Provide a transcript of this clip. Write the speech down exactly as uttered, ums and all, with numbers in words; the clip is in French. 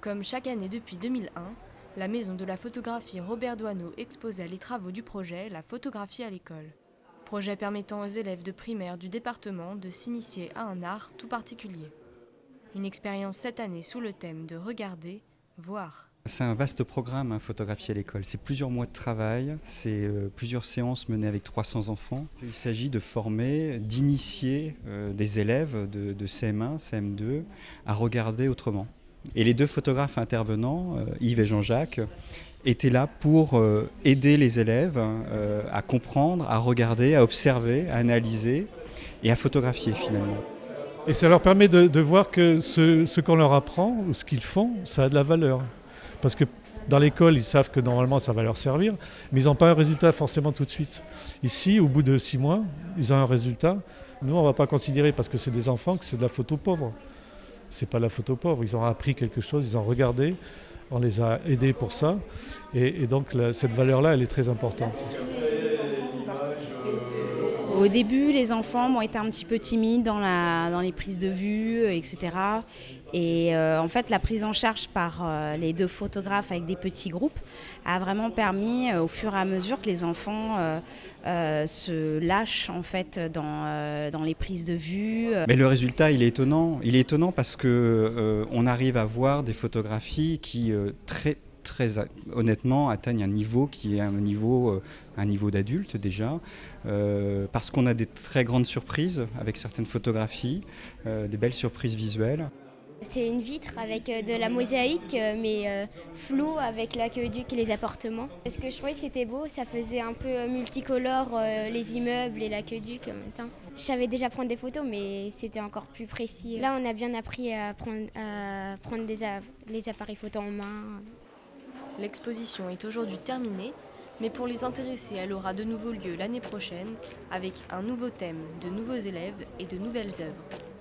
Comme chaque année depuis deux mille un, la maison de la photographie Robert Doisneau exposait les travaux du projet La photographie à l'école. Projet permettant aux élèves de primaire du département de s'initier à un art tout particulier. Une expérience cette année sous le thème de regarder, voir. C'est un vaste programme, hein, photographie à l'école. C'est plusieurs mois de travail, c'est euh, plusieurs séances menées avec trois cents enfants. Il s'agit de former, d'initier euh, des élèves de, de C M un, C M deux à regarder autrement. Et les deux photographes intervenants, euh, Yves et Jean-Jacques, étaient là pour euh, aider les élèves euh, à comprendre, à regarder, à observer, à analyser et à photographier finalement. Et ça leur permet de, de voir que ce, ce qu'on leur apprend ou ce qu'ils font, ça a de la valeur. Parce que dans l'école, ils savent que normalement ça va leur servir, mais ils n'ont pas un résultat forcément tout de suite. Ici, au bout de six mois, ils ont un résultat. Nous, on ne va pas considérer, parce que c'est des enfants, que c'est de la photo pauvre. C'est pas de la photo pauvre. Ils ont appris quelque chose, ils ont regardé, on les a aidés pour ça. Et, et donc la, cette valeur-là, elle est très importante. Au début, les enfants ont été un petit peu timides dans, la, dans les prises de vue, et cetera. Et euh, en fait, la prise en charge par euh, les deux photographes avec des petits groupes a vraiment permis, euh, au fur et à mesure, que les enfants euh, euh, se lâchent en fait dans, euh, dans les prises de vue. Mais le résultat, il est étonnant. Il est étonnant parce que euh, on arrive à voir des photographies qui euh, très très honnêtement atteignent un niveau qui est un niveau, euh, un niveau d'adulte déjà, euh, parce qu'on a des très grandes surprises avec certaines photographies, euh, des belles surprises visuelles. C'est une vitre avec de la mosaïque, mais euh, floue avec l'aqueduc et les appartements. Parce que je trouvais que c'était beau, ça faisait un peu multicolore euh, les immeubles et l'aqueduc en même temps. Je savais déjà prendre des photos, mais c'était encore plus précis. Là, on a bien appris à prendre, à prendre des, les appareils photo en main. L'exposition est aujourd'hui terminée, mais pour les intéressés, elle aura de nouveau lieu l'année prochaine avec un nouveau thème, de nouveaux élèves et de nouvelles œuvres.